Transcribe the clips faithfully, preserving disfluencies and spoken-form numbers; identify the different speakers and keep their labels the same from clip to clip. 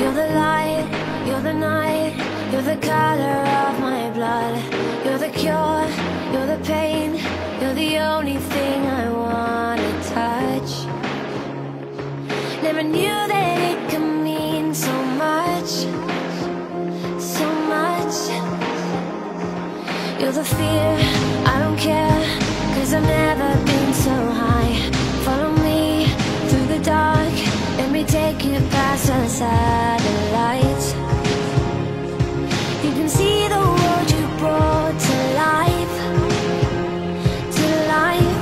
Speaker 1: You're the light, you're the night, you're the color of my blood. You're the cure, you're the pain, you're the only thing I wanna touch. Never knew that it could mean so much, so much. You're the fear, I don't care, 'cause I've never been so high. Follow me through the dark, let me take you past the satellites. You can see the world you brought to life, to life.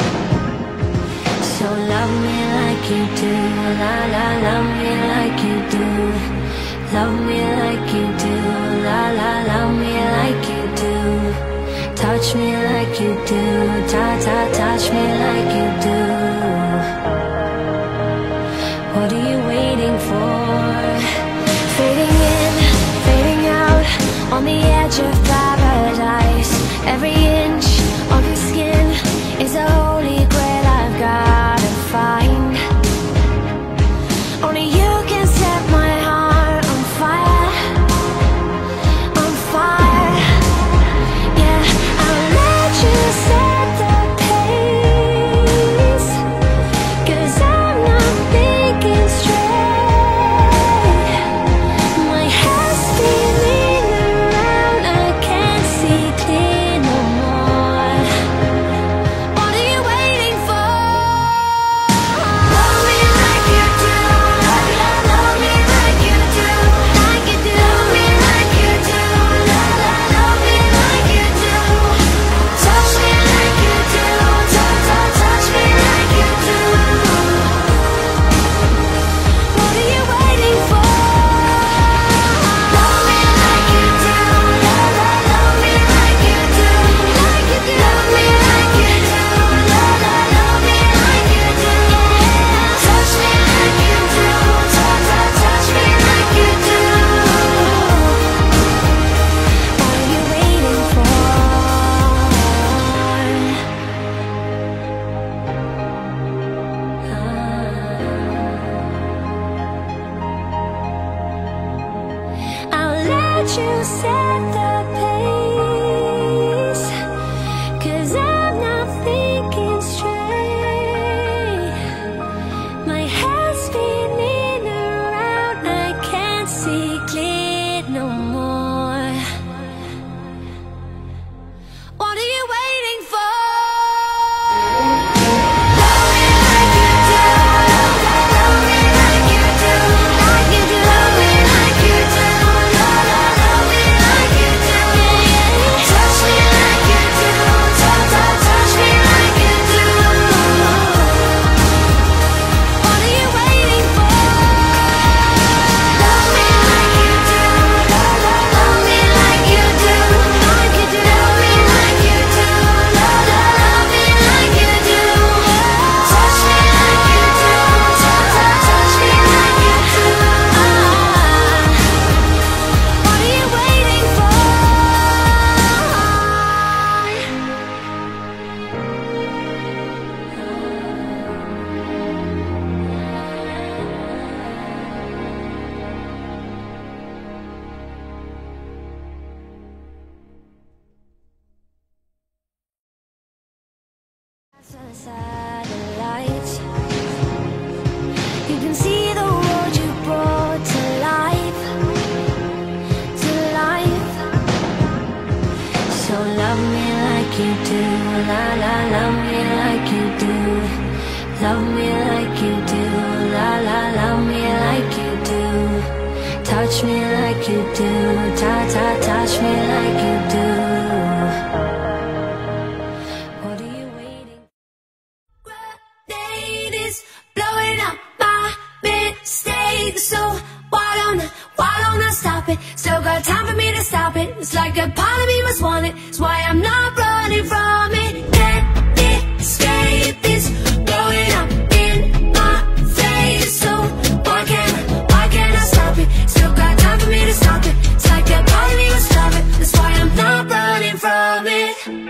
Speaker 1: So love me like you do, la la, love me like you do. Love me like you do, la la, love me like you do. Touch me like you do, ta ta, touch me like you do. What are you waiting for? Fading in, fading out, on the edge of paradise. Every inch of your skin is a holy grail I've gotta find. Only you can set my heart on fire, on fire. Yeah, I'll let you set the pace, 'cause I'm not thinking straight. My head's spinning around, I can't see clear no more. What are you waiting for? Love me like you do, love, love, love me like you do, like you do. Love me like you do, love, love, love me like you do. Touch me like you do, touch, touch, touch me like you do. What are you waiting for? Love me like you do, love, love, love me like you do, like you do. Love me like you do, love, love, love me like you do. Touch me like you do, touch, touch, touch me like you do. What are you waiting for? I'll let you set the pace, 'cause I'm not thinking straight. My head's spinning around, I can't see clear no more. What are you waiting for? Love me like you do, love, love, love me like you do, like you do. Love me like you do, love, love, love me like you do. Touch me like you do, touch, touch, touch me like you do. What are you waiting for? Love me like you do, love, love, love me like you do, like you do. Love me like you do, love, love, love me like you do. Touch me like you do, touch, touch, touch me like you do. What are you waiting for? Satellites, you can see the world you brought to life, to life. So love me like you do, la la, love me like you do. Love me like you do, la la, love me like you do. Touch me like you do, ta ta, touch me like you do. What are you waiting? Grenade is blowing up my mistake, so why don't I, why don't I stop it? Still got time for me to stop it. It's like a part of me must want it. It's why I'm not running from it. Can't escape this blowing up in my face, so why can't I, why can't I stop it? Still got time for me to stop it. It's like a part of me must stop it. That's why I'm not running from it.